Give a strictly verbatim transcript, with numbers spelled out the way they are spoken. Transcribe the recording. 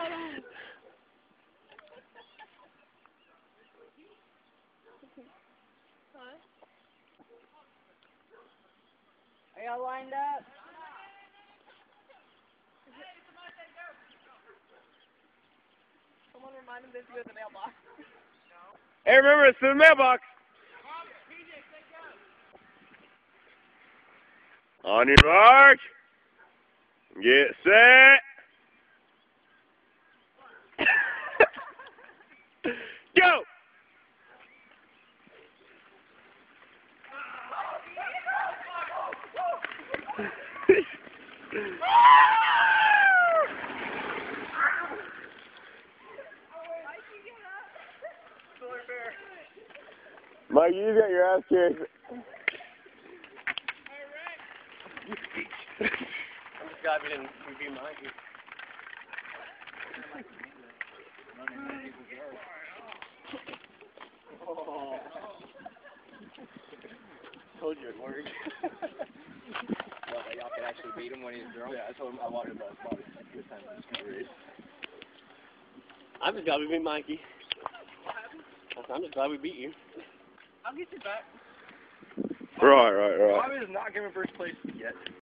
Are y'all lined up? Someone remind him to go to the mailbox. Hey, remember, it's to the mailbox. On your mark. Get set. Go! Mike, you got your ass kicked. I'm just glad we didn't be Mikey. Oh. Told you it worked. Well, y'all could actually beat him when he's drunk. Yeah, I told him I wanted to probably a good time in this race. I'm just glad we beat Mikey. I'm just glad we beat you. I'll get you back. Right, right, right. Bobby is not giving first place yet.